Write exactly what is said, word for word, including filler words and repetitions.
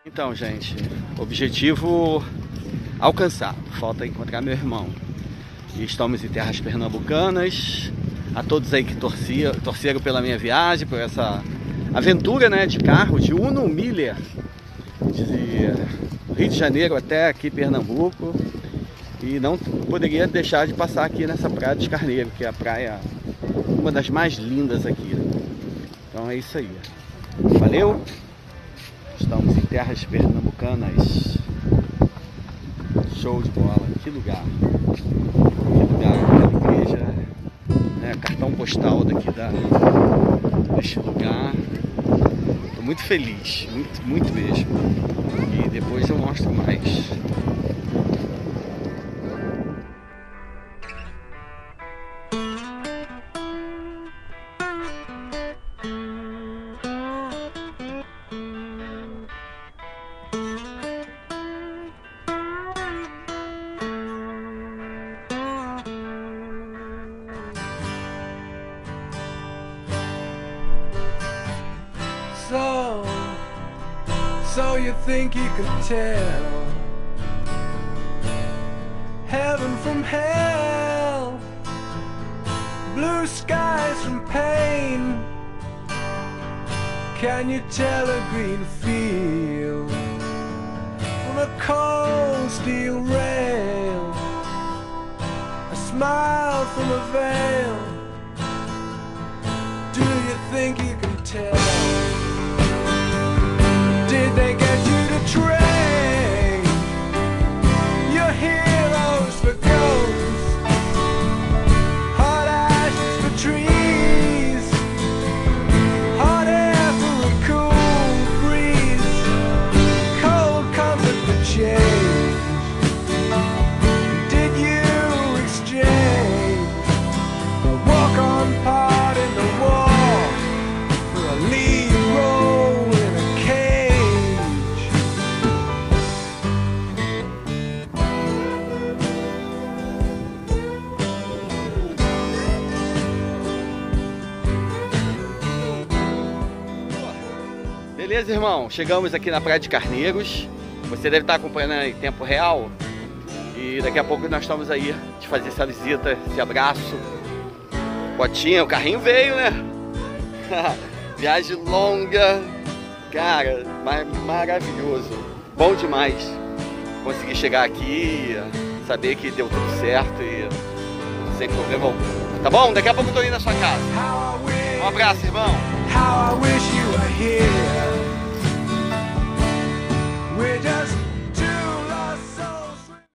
Então, gente, objetivo alcançado. Falta encontrar meu irmão. E estamos em terras pernambucanas. A todos aí que torcia, torceram pela minha viagem, por essa aventura, né, de carro, de Uno Miller, de Rio de Janeiro até aqui Pernambuco. E não poderia deixar de passar aqui nessa praia dos Carneiros, que é a praia, uma das mais lindas aqui. Então é isso aí. Valeu! Estamos em terras pernambucanas. Show de bola. Que lugar. Que lugar. Aquela igreja. Né? Cartão postal daqui da, deste lugar. Estou muito feliz. Muito, muito mesmo. E depois eu mostro mais. So, so you think you could tell heaven from hell, blue skies from pain? Can you tell a green field from a cold steel rail, a smile from a veil? Do you think you can tell? Did they get you to trade your heroes for ghosts, hot ashes for trees, hot air for a cool breeze, cold comfort for change? Did you exchange a walk-on part in the war for a lead role in a cage? Beleza, irmão? Chegamos aqui na Praia de Carneiros. Você deve estar acompanhando em tempo real. E daqui a pouco nós estamos aí de fazer essa visita, esse abraço. Botinha, o carrinho veio, né? Viagem longa. Cara, mar maravilhoso. Bom demais conseguir chegar aqui, saber que deu tudo certo e sem problema algum. Tá bom? Daqui a pouco eu tô indo na sua casa. Um abraço, irmão. How I wish you were here. We're just